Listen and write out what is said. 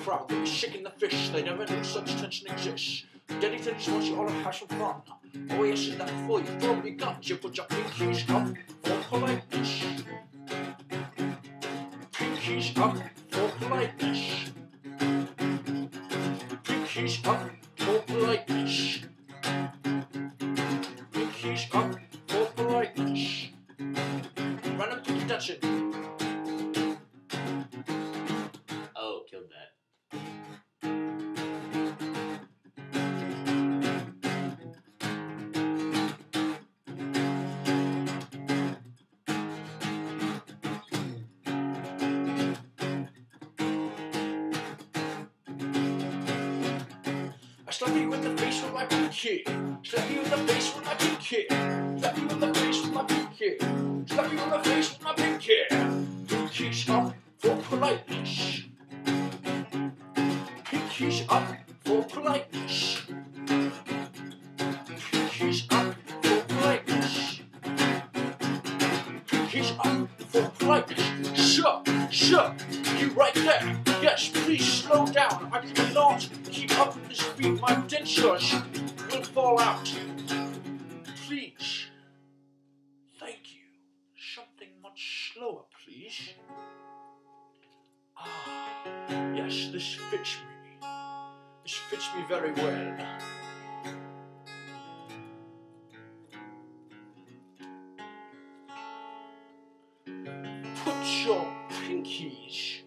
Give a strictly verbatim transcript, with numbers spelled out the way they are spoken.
crowd, they were shaking the fish. They never knew such tension exists. Deadly Teddies wants you all to have some fun. Oh yes, and that before you throw your guns, you put your pinkies up for politeness. Pinkies up for politeness. Pinkies up for politeness. Pinkies up for politeness. Random pinky dancing. Oh, killed that. I slap you in the face with my pinky. Slap you in the face with my pinky. Slap you in the face with my pinky. Slap you in the face with my pinky. Pinkies up for politeness. Pinkies up for politeness. Pinkies up for politeness. Pinkies up for politeness. Sure, sure, you right there. Yes, please slow down. I cannot keep up with this beat. My dentures will fall out. Please. Thank you. Something much slower, please. Ah, yes, this fits me. This fits me very well. Put your pinkies